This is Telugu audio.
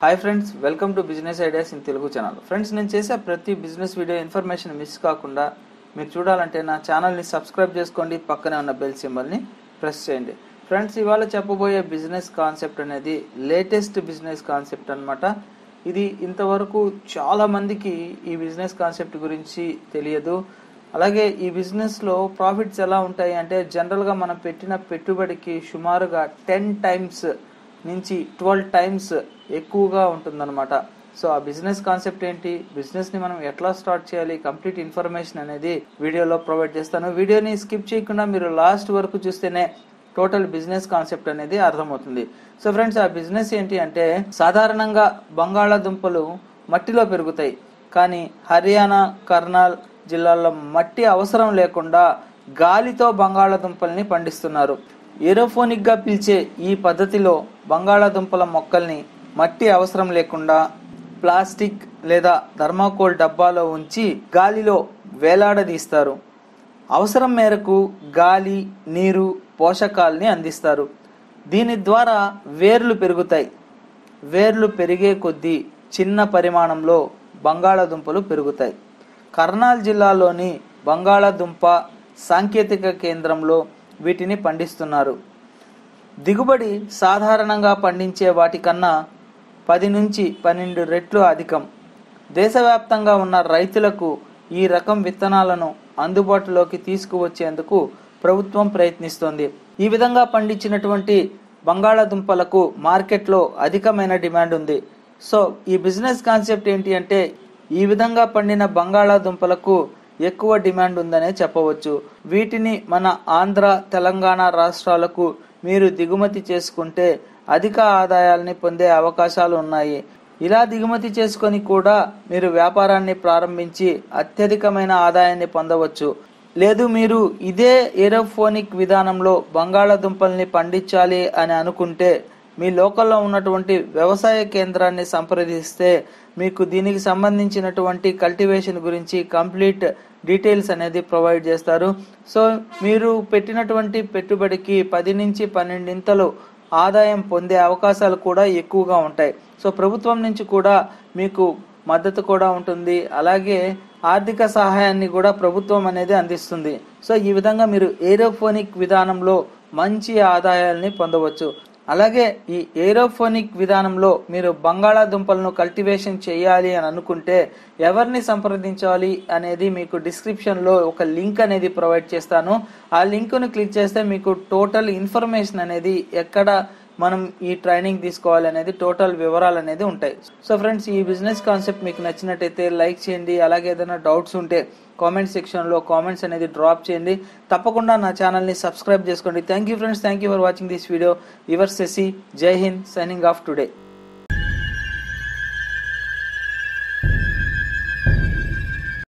Hi friends, welcome to business ideas in Telugu channel. Friends, నేను చేసే ప్రతి బిజినెస్ వీడియో ఇన్ఫర్మేషన్ మిస్ కాకుండా మీరు చూడాలంటే నా ఛానల్ని సబ్స్క్రైబ్ చేసుకోండి, పక్కనే ఉన్న బెల్ సింబల్ని ప్రెస్ చేయండి. ఫ్రెండ్స్, ఇవాళ చెప్పబోయే బిజినెస్ కాన్సెప్ట్ అనేది లేటెస్ట్ బిజినెస్ కాన్సెప్ట్ అనమాట. ఇది ఇంతవరకు చాలా మందికి ఈ బిజినెస్ కాన్సెప్ట్ గురించి తెలియదు. అలాగే ఈ బిజినెస్లో ప్రాఫిట్స్ ఎలా ఉంటాయి అంటే జనరల్గా మనం పెట్టిన పెట్టుబడికి సుమారుగా 10 టైమ్స్ నుంచి 12 టైమ్స్ ఎక్కువగా ఉంటుందన్నమాట. సో ఆ బిజినెస్ కాన్సెప్ట్ ఏంటి, బిజినెస్ని మనం ఎట్లా స్టార్ట్ చేయాలి, కంప్లీట్ ఇన్ఫర్మేషన్ అనేది వీడియోలో ప్రొవైడ్ చేస్తాను. వీడియోని స్కిప్ చేయకుండా మీరు లాస్ట్ వరకు చూస్తేనే టోటల్ బిజినెస్ కాన్సెప్ట్ అనేది అర్థమవుతుంది. సో ఫ్రెండ్స్, ఆ బిజినెస్ ఏంటి అంటే సాధారణంగా బంగాళాదుంపలు మట్టిలో పెరుగుతాయి, కానీ హర్యానా, కర్నూలు జిల్లాల్లో మట్టి అవసరం లేకుండా గాలితో బంగాళాదుంపల్ని పండిస్తున్నారు. ఏరోఫోనిక్ గా పిలిచే ఈ పద్ధతిలో బంగాళాదుంపల మొక్కల్ని మట్టి అవసరం లేకుండా ప్లాస్టిక్ లేదా థర్మాకోల్ డబ్బాలో ఉంచి గాలిలో వేలాడదీస్తారు. అవసరం మేరకు గాలి, నీరు, పోషకాల్ని అందిస్తారు. దీని ద్వారా వేర్లు పెరుగుతాయి. వేర్లు పెరిగే కొద్దీ చిన్న పరిమాణంలో బంగాళాదుంపలు పెరుగుతాయి. కర్నూలు జిల్లాలోని బంగాళాదుంప సాంకేతిక కేంద్రంలో వీటిని పండిస్తున్నారు. దిగుబడి సాధారణంగా పండించే వాటికన్నా 10 నుంచి 12 రెట్లు అధికం. దేశవ్యాప్తంగా ఉన్న రైతులకు ఈ రకం విత్తనాలను అందుబాటులోకి తీసుకువచ్చేందుకు ప్రభుత్వం ప్రయత్నిస్తోంది. ఈ విధంగా పండించినటువంటి బంగాళాదుంపలకు మార్కెట్లో అధికమైన డిమాండ్ ఉంది. సో ఈ బిజినెస్ కాన్సెప్ట్ ఏంటి అంటే ఈ విధంగా పండిన బంగాళాదుంపలకు ఎక్కువ డిమాండ్ ఉందనే చెప్పవచ్చు. వీటిని మన ఆంధ్ర, తెలంగాణ రాష్ట్రాలకు మీరు దిగుమతి చేసుకుంటే అధిక ఆదాయాల్ని పొందే అవకాశాలు ఉన్నాయి. ఇలా దిగుమతి చేసుకొని కూడా మీరు వ్యాపారాన్ని ప్రారంభించి అత్యధికమైన ఆదాయాన్ని పొందవచ్చు. లేదు, మీరు ఇదే ఏరోఫోనిక్ విధానంలో బంగాళాదుంపల్ని పండించాలి అని అనుకుంటే మీ లోకల్లో ఉన్నటువంటి వ్యవసాయ కేంద్రాన్ని సంప్రదిస్తే మీకు దీనికి సంబంధించినటువంటి కల్టివేషన్ గురించి కంప్లీట్ డీటెయిల్స్ అనేది ప్రొవైడ్ చేస్తారు. సో మీరు పెట్టినటువంటి పెట్టుబడికి 10 నుంచి 12 ఆదాయం పొందే అవకాశాలు కూడా ఎక్కువగా ఉంటాయి. సో ప్రభుత్వం నుంచి కూడా మీకు మద్దతు కూడా ఉంటుంది. అలాగే ఆర్థిక సహాయాన్ని కూడా ప్రభుత్వం అనేది అందిస్తుంది. సో ఈ విధంగా మీరు ఏరోఫోనిక్ విధానంలో మంచి ఆదాయాల్ని పొందవచ్చు. అలాగే ఈ ఏరోఫోనిక్ విధానంలో మీరు బంగాళాదుంపలను కల్టివేషన్ చేయాలి అని అనుకుంటే ఎవరిని సంప్రదించాలి అనేది మీకు డిస్క్రిప్షన్లో ఒక లింక్ అనేది ప్రొవైడ్ చేస్తాను. ఆ లింక్ను క్లిక్ చేస్తే మీకు టోటల్ ఇన్ఫర్మేషన్ అనేది ఎక్కడ మనం ఈ ట్రైనింగ్ తీసుకోవాలి అనేది టోటల్ వివరాలు అనేది ఉంటాయి. సో ఫ్రెండ్స్, ఈ బిజినెస్ కాన్సెప్ట్ మీకు నచ్చినట్టయితే లైక్ చేయండి. అలాగే ఏదైనా డౌట్స్ ఉంటే కామెంట్ సెక్షన్లో కామెంట్స్ అనేది డ్రాప్ చేయండి. తప్పకుండా నా ఛానల్ని సబ్స్క్రైబ్ చేసుకోండి. Thank you friends, thank you for watching this video. Your Shashi, Jai Hind, signing off today.